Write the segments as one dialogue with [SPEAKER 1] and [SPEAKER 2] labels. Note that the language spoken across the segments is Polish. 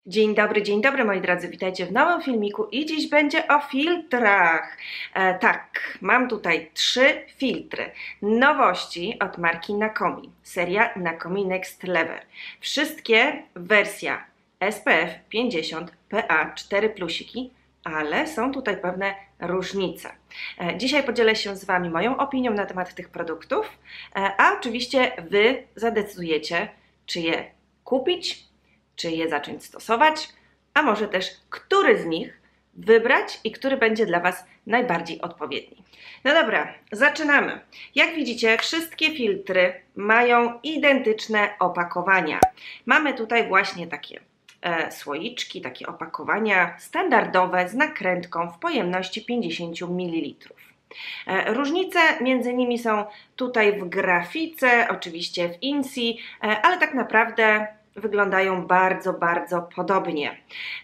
[SPEAKER 1] Dzień dobry moi drodzy, witajcie w nowym filmiku i dziś będzie o filtrach. Tak, mam tutaj 3 filtry. Nowości od marki Nakomi, seria Nakomi Next Level. Wszystkie wersja SPF 50 PA 4 plusiki, ale są tutaj pewne różnice. Dzisiaj podzielę się z Wami moją opinią na temat tych produktów, a oczywiście Wy zadecydujecie, czy je kupić, czy je zacząć stosować, a może też który z nich wybrać i który będzie dla Was najbardziej odpowiedni. No dobra, zaczynamy. Jak widzicie, wszystkie filtry mają identyczne opakowania. Mamy tutaj właśnie takie słoiczki, takie opakowania standardowe z nakrętką w pojemności 50 ml. Różnice między nimi są tutaj w grafice, oczywiście w INSI, ale tak naprawdę wyglądają bardzo podobnie.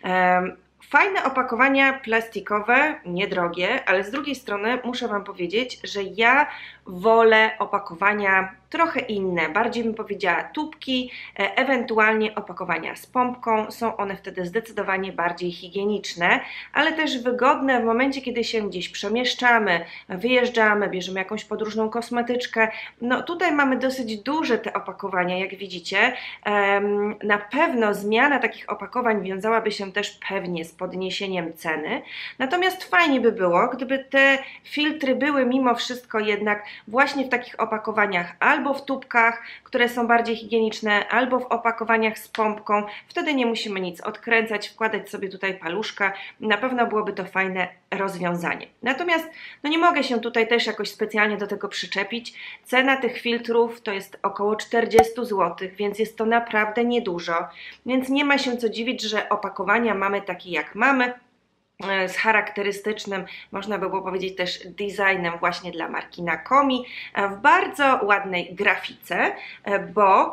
[SPEAKER 1] Fajne opakowania plastikowe, niedrogie, ale z drugiej strony muszę Wam powiedzieć, że ja wolę opakowania trochę inne, bardziej bym powiedziała tubki, ewentualnie opakowania z pompką. Są one wtedy zdecydowanie bardziej higieniczne, ale też wygodne w momencie, kiedy się gdzieś przemieszczamy, wyjeżdżamy, bierzemy jakąś podróżną kosmetyczkę. No tutaj mamy dosyć duże te opakowania, jak widzicie. Na pewno zmiana takich opakowań wiązałaby się też pewnie z podniesieniem ceny, natomiast fajnie by było, gdyby te filtry były mimo wszystko jednak właśnie w takich opakowaniach albo w tubkach, które są bardziej higieniczne, albo w opakowaniach z pompką. Wtedy nie musimy nic odkręcać, wkładać sobie tutaj paluszka. Na pewno byłoby to fajne rozwiązanie. Natomiast no nie mogę się tutaj też jakoś specjalnie do tego przyczepić. Cena tych filtrów to jest około 40 zł, więc jest to naprawdę niedużo. Więc nie ma się co dziwić, że opakowania mamy takie jak mamy, z charakterystycznym, można by było powiedzieć też designem właśnie dla marki Nakomi, w bardzo ładnej grafice, bo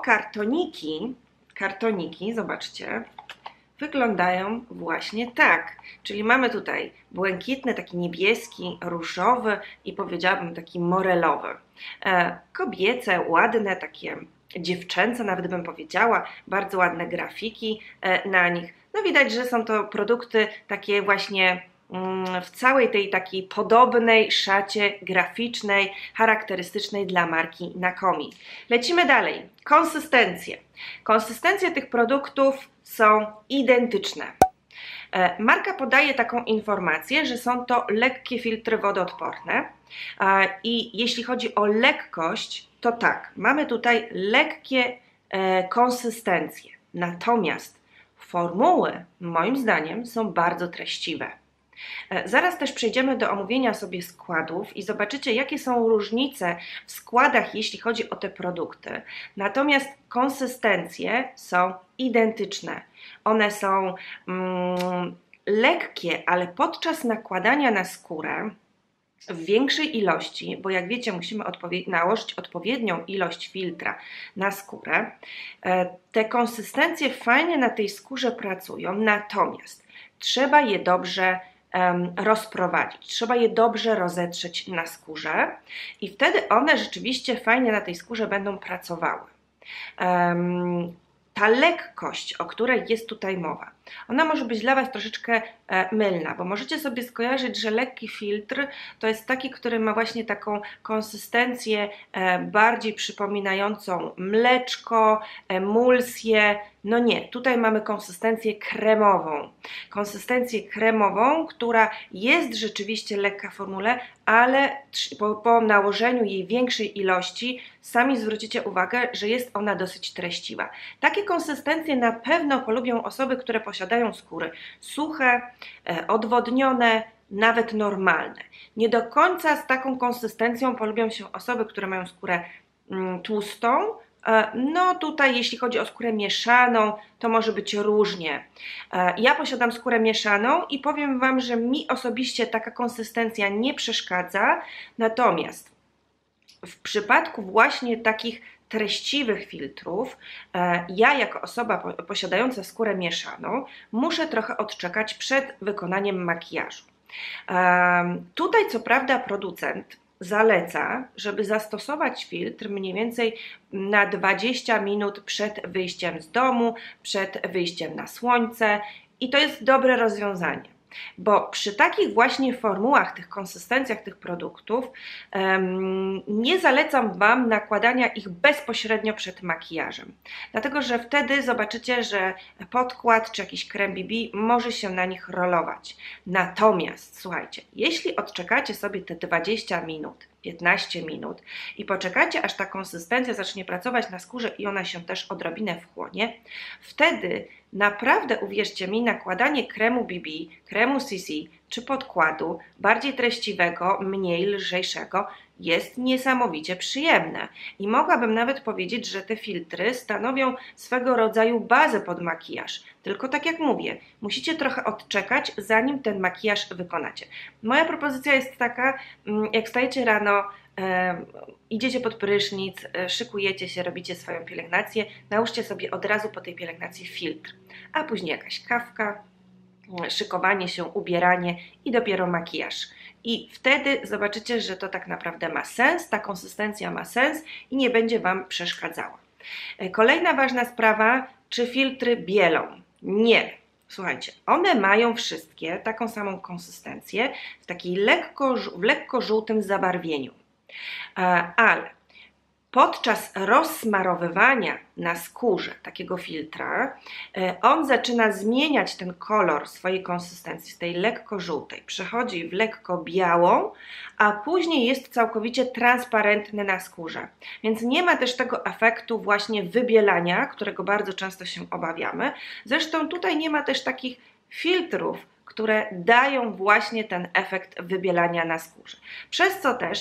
[SPEAKER 1] kartoniki, zobaczcie, wyglądają właśnie tak. Czyli mamy tutaj błękitny, taki niebieski, różowy i powiedziałabym taki morelowy. Kobiece, ładne, takie dziewczęce nawet bym powiedziała, bardzo ładne grafiki na nich. No widać, że są to produkty takie właśnie w całej tej takiej podobnej szacie graficznej, charakterystycznej dla marki Nakomi. Lecimy dalej. Konsystencje. Konsystencje tych produktów są identyczne. Marka podaje taką informację, że są to lekkie filtry wodoodporne i jeśli chodzi o lekkość, to tak, mamy tutaj lekkie konsystencje, natomiast formuły moim zdaniem są bardzo treściwe. Zaraz też przejdziemy do omówienia sobie składów i zobaczycie, jakie są różnice w składach, jeśli chodzi o te produkty. Natomiast konsystencje są identyczne. One są lekkie, ale podczas nakładania na skórę w większej ilości, bo jak wiecie, musimy nałożyć odpowiednią ilość filtra na skórę. Te konsystencje fajnie na tej skórze pracują, natomiast trzeba je dobrze rozprowadzić, trzeba je dobrze rozetrzeć na skórze i wtedy one rzeczywiście fajnie na tej skórze będą pracowały. Ta lekkość, o której jest tutaj mowa, ona może być dla Was troszeczkę mylna, bo możecie sobie skojarzyć, że lekki filtr to jest taki, który ma właśnie taką konsystencję bardziej przypominającą mleczko, emulsję. No nie, tutaj mamy konsystencję kremową. Konsystencję kremową, która jest rzeczywiście lekka w formule, ale po nałożeniu jej większej ilości sami zwrócicie uwagę, że jest ona dosyć treściwa. Takie konsystencje na pewno polubią osoby, które posiadają skóry suche, odwodnione, nawet normalne. Nie do końca z taką konsystencją polubią się osoby, które mają skórę tłustą. No tutaj jeśli chodzi o skórę mieszaną, to może być różnie. Ja posiadam skórę mieszaną i powiem Wam, że mi osobiście taka konsystencja nie przeszkadza, natomiast w przypadku właśnie takich treściwych filtrów, ja jako osoba posiadająca skórę mieszaną muszę trochę odczekać przed wykonaniem makijażu. Tutaj co prawda producent zaleca, żeby zastosować filtr mniej więcej na 20 minut przed wyjściem z domu, przed wyjściem na słońce i to jest dobre rozwiązanie. Bo przy takich właśnie formułach, tych konsystencjach tych produktów nie zalecam Wam nakładania ich bezpośrednio przed makijażem. Dlatego, że wtedy zobaczycie, że podkład czy jakiś krem BB może się na nich rolować. Natomiast słuchajcie, jeśli odczekacie sobie te 20 minut, 15 minut i poczekacie, aż ta konsystencja zacznie pracować na skórze i ona się też odrobinę wchłonie, wtedy naprawdę, uwierzcie mi, nakładanie kremu BB, kremu CC czy podkładu bardziej treściwego, mniej lżejszego jest niesamowicie przyjemne. I mogłabym nawet powiedzieć, że te filtry stanowią swego rodzaju bazę pod makijaż. Tylko tak jak mówię, musicie trochę odczekać, zanim ten makijaż wykonacie. Moja propozycja jest taka, jak wstajecie rano, idziecie pod prysznic, szykujecie się, robicie swoją pielęgnację, nałóżcie sobie od razu po tej pielęgnacji filtr, a później jakaś kawka, szykowanie się, ubieranie i dopiero makijaż. I wtedy zobaczycie, że to tak naprawdę ma sens, ta konsystencja ma sens i nie będzie Wam przeszkadzała. Kolejna ważna sprawa, czy filtry bielą? Nie. Słuchajcie, one mają wszystkie taką samą konsystencję w takiej lekko żółtym zabarwieniu. Ale podczas rozsmarowywania na skórze takiego filtra on zaczyna zmieniać ten kolor swojej konsystencji z tej lekko żółtej, przechodzi w lekko białą, a później jest całkowicie transparentny na skórze. Więc nie ma też tego efektu właśnie wybielania, którego bardzo często się obawiamy. Zresztą tutaj nie ma też takich filtrów, które dają właśnie ten efekt wybielania na skórze. Przez co też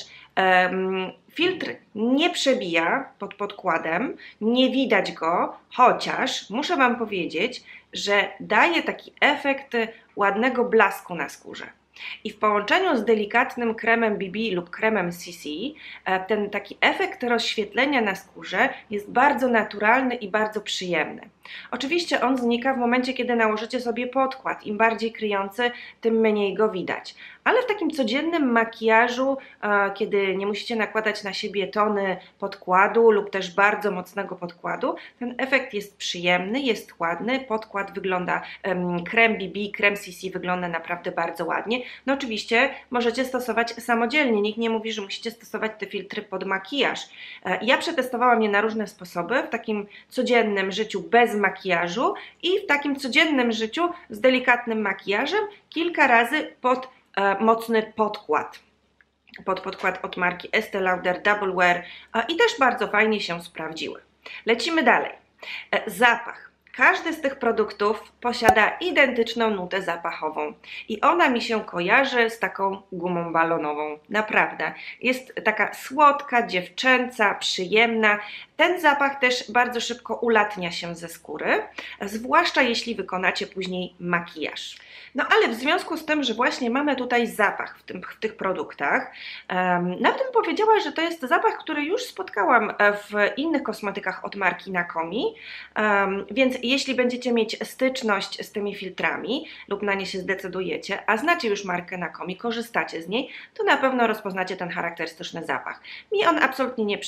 [SPEAKER 1] filtr nie przebija pod podkładem, nie widać go, chociaż muszę Wam powiedzieć, że daje taki efekt ładnego blasku na skórze. I w połączeniu z delikatnym kremem BB lub kremem CC ten taki efekt rozświetlenia na skórze jest bardzo naturalny i bardzo przyjemny. Oczywiście on znika w momencie, kiedy nałożycie sobie podkład. Im bardziej kryjący, tym mniej go widać. Ale w takim codziennym makijażu, kiedy nie musicie nakładać na siebie tony podkładu lub też bardzo mocnego podkładu, ten efekt jest przyjemny, jest ładny, podkład wygląda, krem BB, krem CC wygląda naprawdę bardzo ładnie. No oczywiście możecie stosować samodzielnie, nikt nie mówi, że musicie stosować te filtry pod makijaż. Ja przetestowałam je na różne sposoby, w takim codziennym życiu bez makijażu i w takim codziennym życiu z delikatnym makijażem kilka razy pod mocny podkład. Podkład od marki Estée Lauder Double Wear i też bardzo fajnie się sprawdziły. Lecimy dalej. Zapach. Każdy z tych produktów posiada identyczną nutę zapachową i ona mi się kojarzy z taką gumą balonową. Naprawdę. Jest taka słodka, dziewczęca, przyjemna. Ten zapach też bardzo szybko ulatnia się ze skóry, zwłaszcza jeśli wykonacie później makijaż. No ale w związku z tym, że właśnie mamy tutaj zapach w tych produktach, nawet bym powiedziała, że to jest zapach, który już spotkałam w innych kosmetykach od marki Nakomi, więc jeśli będziecie mieć styczność z tymi filtrami lub na nie się zdecydujecie, a znacie już markę Nakomi, korzystacie z niej, to na pewno rozpoznacie ten charakterystyczny zapach. Mi on absolutnie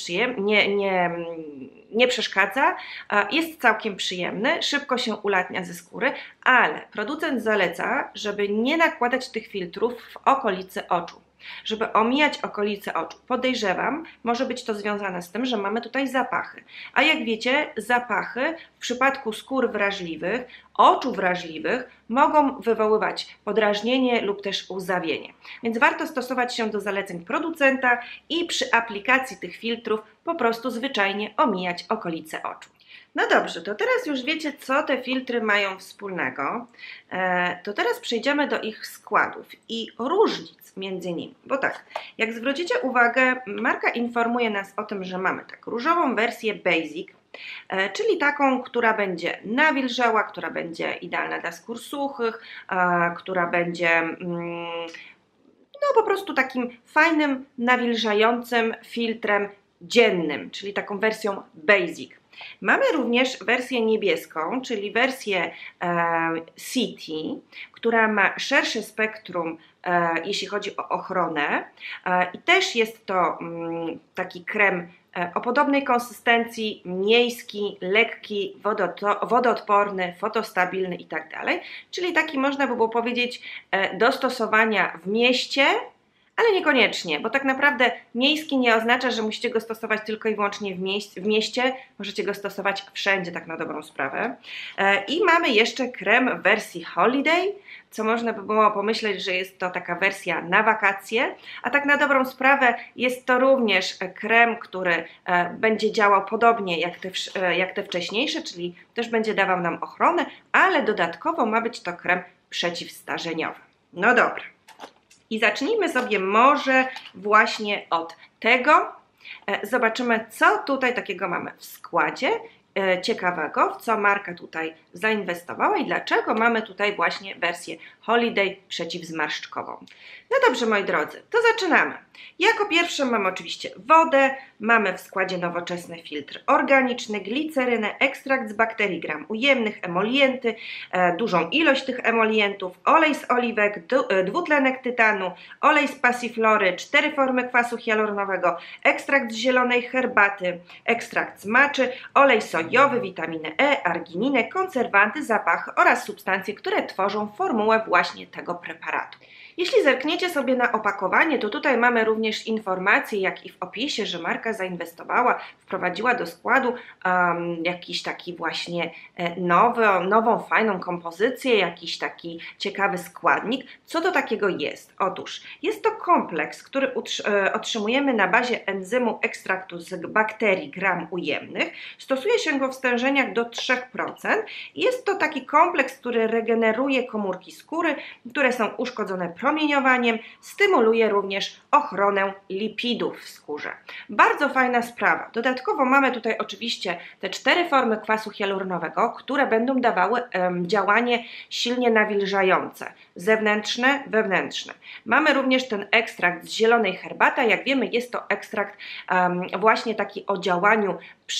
[SPEAKER 1] nie przeszkadza, jest całkiem przyjemny, szybko się ulatnia ze skóry, ale producent zaleca, żeby nie nakładać tych filtrów w okolicy oczu, żeby omijać okolice oczu. Podejrzewam, może być to związane z tym, że mamy tutaj zapachy. A jak wiecie, zapachy w przypadku skór wrażliwych, oczu wrażliwych mogą wywoływać podrażnienie lub też łzawienie. Więc warto stosować się do zaleceń producenta i przy aplikacji tych filtrów po prostu zwyczajnie omijać okolice oczu. No dobrze, to teraz już wiecie, co te filtry mają wspólnego. To teraz przejdziemy do ich składów i różnic między nimi. Bo tak, jak zwrócicie uwagę, marka informuje nas o tym, że mamy tak różową wersję Basic, czyli taką, która będzie nawilżała, która będzie idealna dla skór suchych, która będzie no po prostu takim fajnym, nawilżającym filtrem dziennym, czyli taką wersją Basic. Mamy również wersję niebieską, czyli wersję City, która ma szersze spektrum, jeśli chodzi o ochronę, i też jest to taki krem o podobnej konsystencji, miejski, lekki, wodoodporny, fotostabilny i tak dalej, czyli taki, można by było powiedzieć, do stosowania w mieście, ale niekoniecznie, bo tak naprawdę miejski nie oznacza, że musicie go stosować tylko i wyłącznie w mieście, możecie go stosować wszędzie, tak na dobrą sprawę. I mamy jeszcze krem w wersji Holiday, co można by było pomyśleć, że jest to taka wersja na wakacje, a tak na dobrą sprawę jest to również krem, który będzie działał podobnie jak te wcześniejsze, czyli też będzie dawał nam ochronę, ale dodatkowo ma być to krem przeciwstarzeniowy. No dobra. I zacznijmy sobie może właśnie od tego. Zobaczymy, co tutaj takiego mamy w składzie ciekawego, w co marka tutaj zainwestowała i dlaczego mamy tutaj właśnie wersję Holiday przeciwzmarszczkową. No dobrze, moi drodzy, to zaczynamy. Jako pierwsze mamy oczywiście wodę, mamy w składzie nowoczesny filtr organiczny, glicerynę, ekstrakt z bakterii gram ujemnych, emolienty, dużą ilość tych emolientów, olej z oliwek, dwutlenek tytanu, olej z passiflory, 4 formy kwasu hialuronowego, ekstrakt z zielonej herbaty, ekstrakt z maczy, olej sojowy, witaminę E, argininę, konserwanty, zapachy oraz substancje, które tworzą formułę właśnie tego preparatu. Jeśli zerkniecie sobie na opakowanie, to tutaj mamy również informacje, jak i w opisie, że marka zainwestowała, wprowadziła do składu jakiś taki właśnie nową, fajną kompozycję, jakiś taki ciekawy składnik. Co to takiego jest? Otóż jest to kompleks, który otrzymujemy na bazie enzymu ekstraktu z bakterii gram ujemnych. Stosuje się go w stężeniach do 3%. Jest to taki kompleks, który regeneruje komórki skóry, które są uszkodzone promieniowaniem, stymuluje również ochronę lipidów w skórze. Bardzo fajna sprawa. Dodatkowo mamy tutaj oczywiście te 4 formy kwasu hialuronowego, które będą dawały działanie silnie nawilżające, zewnętrzne, wewnętrzne. Mamy również ten ekstrakt z zielonej herbaty. Jak wiemy, jest to ekstrakt właśnie taki o działaniu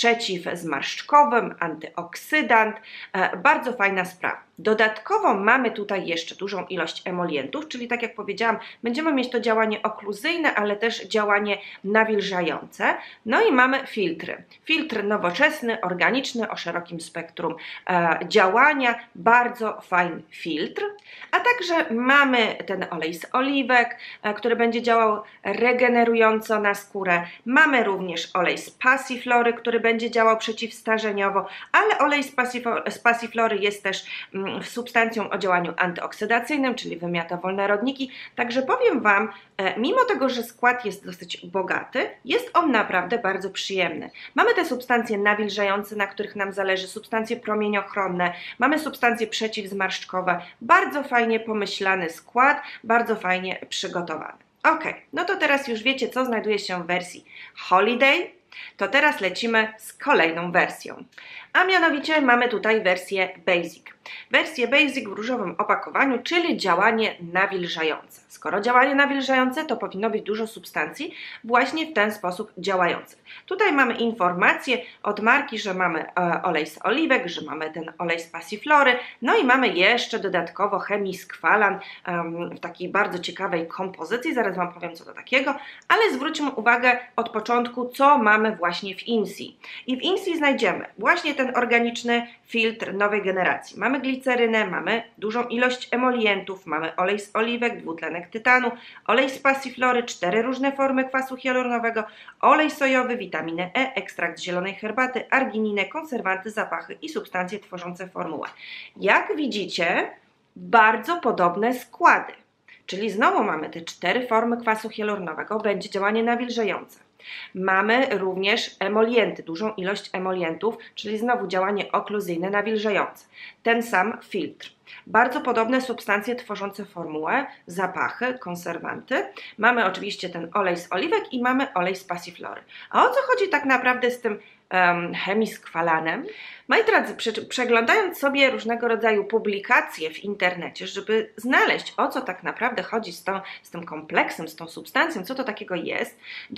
[SPEAKER 1] przeciwzmarszczkowym, antyoksydant. Bardzo fajna sprawa. Dodatkowo mamy tutaj jeszcze dużą ilość emolientów, czyli tak jak powiedziałam, będziemy mieć to działanie okluzyjne, ale też działanie nawilżające. No i mamy filtry. Filtr nowoczesny, organiczny, o szerokim spektrum działania, bardzo fajny filtr. A także mamy ten olej z oliwek, który będzie działał regenerująco na skórę. Mamy również olej z passiflory, który będzie działał przeciwstarzeniowo, ale olej z passiflory jest też substancją o działaniu antyoksydacyjnym, czyli wymiata wolne rodniki. Także powiem Wam, mimo tego, że skład jest dosyć bogaty, jest on naprawdę bardzo przyjemny. Mamy te substancje nawilżające, na których nam zależy, substancje promieniochronne, mamy substancje przeciwzmarszczkowe, bardzo fajnie pomyślany skład, bardzo fajnie przygotowany. Ok, no to teraz już wiecie, co znajduje się w wersji Holiday. To teraz lecimy z kolejną wersją. A mianowicie mamy tutaj wersję Basic. Wersję Basic w różowym opakowaniu, czyli działanie nawilżające. Skoro działanie nawilżające, to powinno być dużo substancji właśnie w ten sposób działających. Tutaj mamy informację od marki, że mamy olej z oliwek, że mamy ten olej z passiflory, no i mamy jeszcze dodatkowo hemiskwalan w takiej bardzo ciekawej kompozycji, zaraz Wam powiem, co to takiego, ale zwróćmy uwagę od początku, co mamy właśnie w INSI. I w INSI znajdziemy właśnie ten organiczny filtr nowej generacji. Mamy glicerynę, mamy dużą ilość emolientów, mamy olej z oliwek, dwutlenek tytanu, olej z passiflory, 4 różne formy kwasu hialuronowego, olej sojowy, witaminę E, ekstrakt z zielonej herbaty, argininę, konserwanty, zapachy i substancje tworzące formułę. Jak widzicie, bardzo podobne składy. Czyli znowu mamy te 4 formy kwasu hialuronowego, będzie działanie nawilżające. Mamy również emolienty, dużą ilość emolientów, czyli znowu działanie okluzyjne, nawilżające. Ten sam filtr. Bardzo podobne substancje tworzące formułę, zapachy, konserwanty. Mamy oczywiście ten olej z oliwek i mamy olej z passiflory. A o co chodzi tak naprawdę z tym hemiskwalanem? Moi drodzy, przeglądając sobie różnego rodzaju publikacje w internecie, żeby znaleźć, o co tak naprawdę chodzi z tym kompleksem, z tą substancją, co to takiego jest, doczytałam,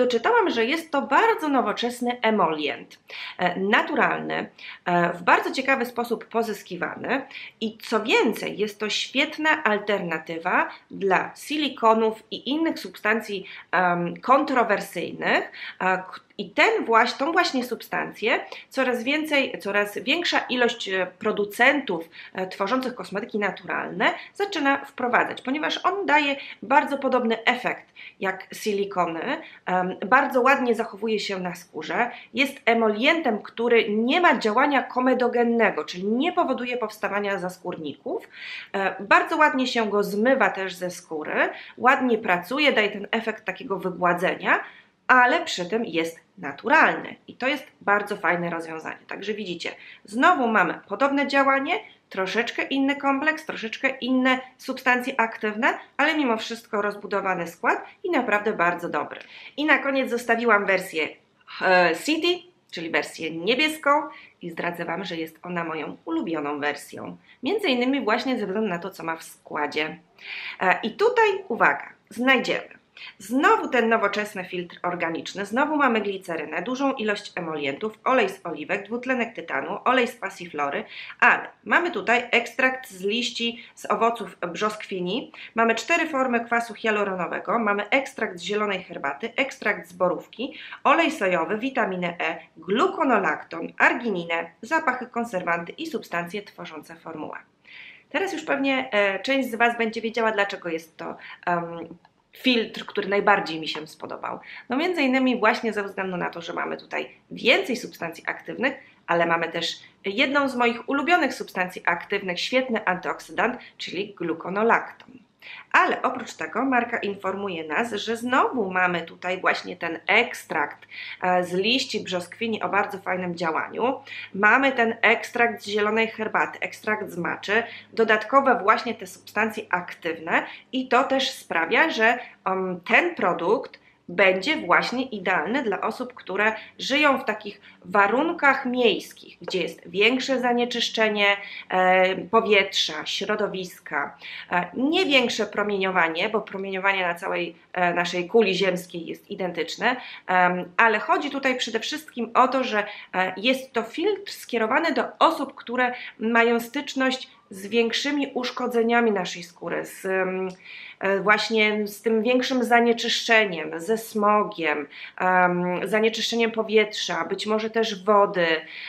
[SPEAKER 1] że jest to bardzo nowoczesny emolient, naturalny, w bardzo ciekawy sposób pozyskiwany i co więcej, jest to świetna alternatywa dla silikonów i innych substancji kontrowersyjnych, i tą właśnie substancję coraz większa ilość producentów tworzących kosmetyki naturalne zaczyna wprowadzać, ponieważ on daje bardzo podobny efekt jak silikony, bardzo ładnie zachowuje się na skórze, jest emolientem, który nie ma działania komedogennego, czyli nie powoduje powstawania zaskórników, bardzo ładnie się go zmywa też ze skóry, ładnie pracuje, daje ten efekt takiego wygładzenia, ale przy tym jest naturalny i to jest bardzo fajne rozwiązanie. Także widzicie, znowu mamy podobne działanie, troszeczkę inny kompleks, troszeczkę inne substancje aktywne, ale mimo wszystko rozbudowany skład i naprawdę bardzo dobry. I na koniec zostawiłam wersję City, czyli wersję niebieską i zdradzę Wam, że jest ona moją ulubioną wersją. Między innymi właśnie ze względu na to, co ma w składzie. I tutaj, uwaga, znajdziemy znowu ten nowoczesny filtr organiczny, znowu mamy glicerynę, dużą ilość emolientów, olej z oliwek, dwutlenek tytanu, olej z passiflory, ale mamy tutaj ekstrakt z liści z owoców brzoskwini, mamy 4 formy kwasu hialuronowego, mamy ekstrakt z zielonej herbaty, ekstrakt z borówki, olej sojowy, witaminę E, gluconolakton, argininę, zapachy, konserwanty i substancje tworzące formułę. Teraz już pewnie część z Was będzie wiedziała, dlaczego jest to filtr, który najbardziej mi się spodobał. No między innymi właśnie ze względu na to, że mamy tutaj więcej substancji aktywnych, ale mamy też jedną z moich ulubionych substancji aktywnych, świetny antyoksydant, czyli gluconolakton. Ale oprócz tego marka informuje nas, że znowu mamy tutaj właśnie ten ekstrakt z liści brzoskwini o bardzo fajnym działaniu. Mamy ten ekstrakt z zielonej herbaty, ekstrakt z maczy, dodatkowe właśnie te substancje aktywne i to też sprawia, że ten produkt będzie właśnie idealny dla osób, które żyją w takich warunkach miejskich, gdzie jest większe zanieczyszczenie powietrza, środowiska, nie większe promieniowanie, bo promieniowanie na całej naszej kuli ziemskiej jest identyczne, ale chodzi tutaj przede wszystkim o to, że jest to filtr skierowany do osób, które mają styczność z większymi uszkodzeniami naszej skóry, właśnie z tym większym zanieczyszczeniem, ze smogiem, zanieczyszczeniem powietrza, być może też wody.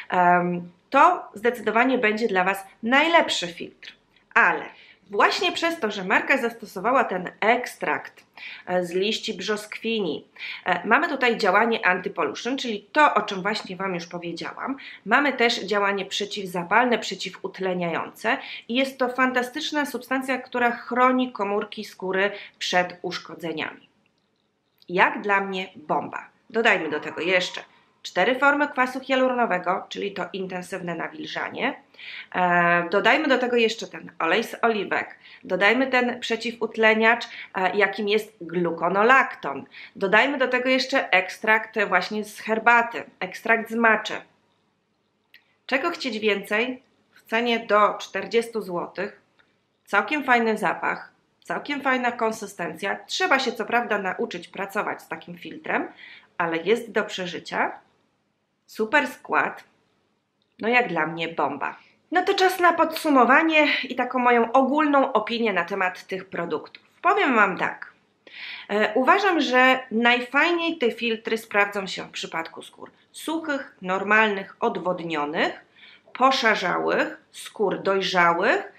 [SPEAKER 1] To zdecydowanie będzie dla Was najlepszy filtr. Ale właśnie przez to, że marka zastosowała ten ekstrakt z liści brzoskwini, mamy tutaj działanie anti-pollution, czyli to, o czym właśnie Wam już powiedziałam. Mamy też działanie przeciwzapalne, przeciwutleniające i jest to fantastyczna substancja, która chroni komórki skóry przed uszkodzeniami. Jak dla mnie bomba. Dodajmy do tego jeszcze 4 formy kwasu hialuronowego, czyli to intensywne nawilżanie. Dodajmy do tego jeszcze ten olej z oliwek, dodajmy ten przeciwutleniacz, jakim jest gluconolakton. Dodajmy do tego jeszcze ekstrakt właśnie z herbaty, ekstrakt z maczy. Czego chcieć więcej? W cenie do 40 zł, całkiem fajny zapach, całkiem fajna konsystencja. Trzeba się co prawda nauczyć pracować z takim filtrem, ale jest do przeżycia. Super skład, no jak dla mnie bomba. No to czas na podsumowanie i taką moją ogólną opinię na temat tych produktów. Powiem Wam tak, uważam, że najfajniej te filtry sprawdzą się w przypadku skór suchych, normalnych, odwodnionych, poszarzałych, skór dojrzałych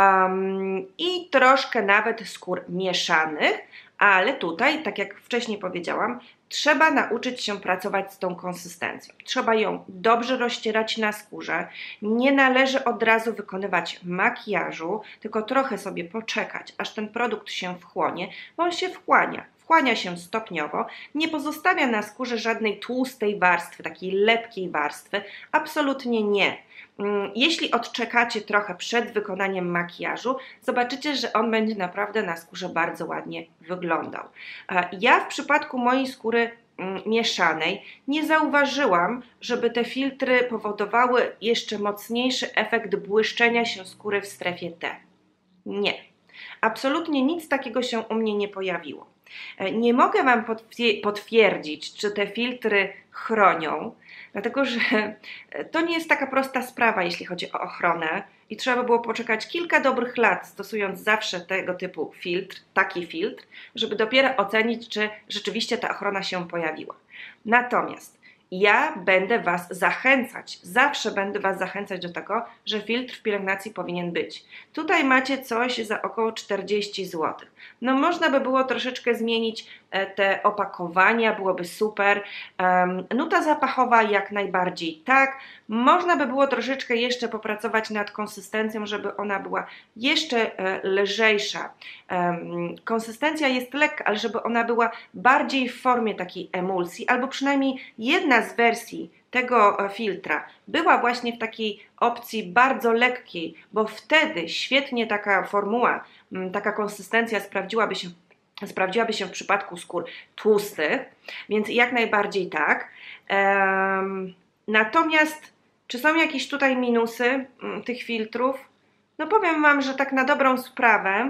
[SPEAKER 1] i troszkę nawet skór mieszanych, ale tutaj, tak jak wcześniej powiedziałam, trzeba nauczyć się pracować z tą konsystencją. Trzeba ją dobrze rozcierać na skórze. Nie należy od razu wykonywać makijażu, tylko trochę sobie poczekać, aż ten produkt się wchłonie, bo on się wchłania. Wchłania się stopniowo, nie pozostawia na skórze żadnej tłustej warstwy, takiej lepkiej warstwy. Absolutnie nie. Jeśli odczekacie trochę przed wykonaniem makijażu, zobaczycie, że on będzie naprawdę na skórze bardzo ładnie wyglądał. Ja w przypadku mojej skóry mieszanej nie zauważyłam, żeby te filtry powodowały jeszcze mocniejszy efekt błyszczenia się skóry w strefie T. Nie. Absolutnie nic takiego się u mnie nie pojawiło. Nie mogę Wam potwierdzić, czy te filtry chronią, dlatego że to nie jest taka prosta sprawa, jeśli chodzi o ochronę i trzeba by było poczekać kilka dobrych lat, stosując zawsze tego typu filtr, taki filtr, żeby dopiero ocenić, czy rzeczywiście ta ochrona się pojawiła. Natomiast ja będę Was zachęcać, zawsze będę Was zachęcać do tego, że filtr w pielęgnacji powinien być. Tutaj macie coś za około 40 zł. No można by było troszeczkę zmienić te opakowania, byłoby super. Nuta zapachowa jak najbardziej tak. Można by było troszeczkę jeszcze popracować nad konsystencją, żeby ona była jeszcze lżejsza. Konsystencja jest lekka, ale żeby ona była bardziej w formie takiej emulsji, albo przynajmniej jedna z wersji tego filtra była właśnie w takiej opcji bardzo lekkiej, bo wtedy świetnie taka formuła, taka konsystencja sprawdziłaby się w przypadku skór tłustych, więc jak najbardziej tak. Natomiast czy są jakieś tutaj minusy tych filtrów? No powiem Wam, że tak na dobrą sprawę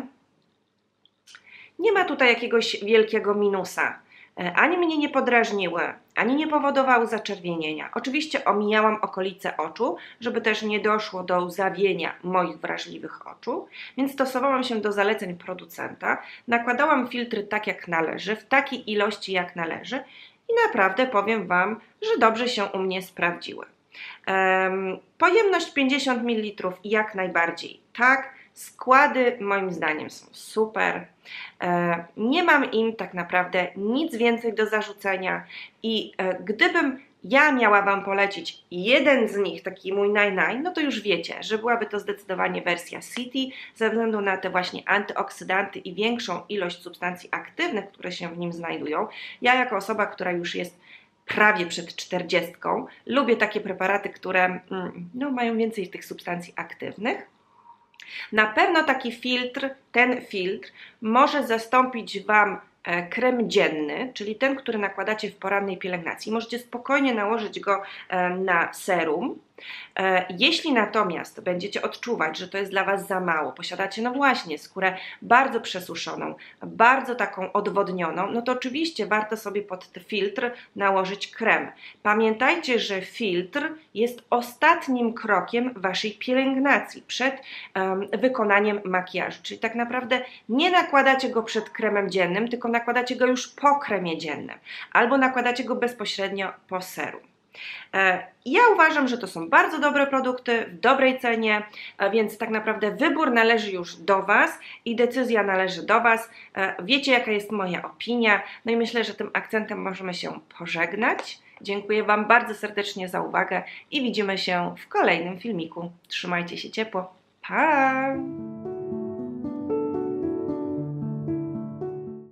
[SPEAKER 1] nie ma tutaj jakiegoś wielkiego minusa. Ani mnie nie podrażniły, ani nie powodowały zaczerwienienia. Oczywiście omijałam okolice oczu, żeby też nie doszło do łzawienia moich wrażliwych oczu, więc stosowałam się do zaleceń producenta, nakładałam filtry tak jak należy, w takiej ilości jak należy i naprawdę powiem Wam, że dobrze się u mnie sprawdziły. Pojemność 50 ml jak najbardziej tak. Składy moim zdaniem są super, nie mam im tak naprawdę nic więcej do zarzucenia i gdybym ja miała Wam polecić jeden z nich, taki mój no to już wiecie, że byłaby to zdecydowanie wersja City ze względu na te właśnie antyoksydanty i większą ilość substancji aktywnych, które się w nim znajdują. Ja jako osoba, która już jest prawie przed 40, lubię takie preparaty, które no, mają więcej tych substancji aktywnych. Na pewno taki filtr, ten filtr może zastąpić Wam krem dzienny, czyli ten, który nakładacie w porannej pielęgnacji. Możecie spokojnie nałożyć go na serum. Jeśli natomiast będziecie odczuwać, że to jest dla Was za mało, posiadacie no właśnie skórę bardzo przesuszoną, bardzo taką odwodnioną, no to oczywiście warto sobie pod ten filtr nałożyć krem. Pamiętajcie, że filtr jest ostatnim krokiem Waszej pielęgnacji przed wykonaniem makijażu, czyli tak naprawdę nie nakładacie go przed kremem dziennym, tylko nakładacie go już po kremie dziennym albo nakładacie go bezpośrednio po serum. Ja uważam, że to są bardzo dobre produkty, w dobrej cenie, więc tak naprawdę wybór należy już do Was i decyzja należy do Was. Wiecie, jaka jest moja opinia, no i myślę, że tym akcentem możemy się pożegnać. Dziękuję Wam bardzo serdecznie za uwagę i widzimy się w kolejnym filmiku. Trzymajcie się ciepło. Pa!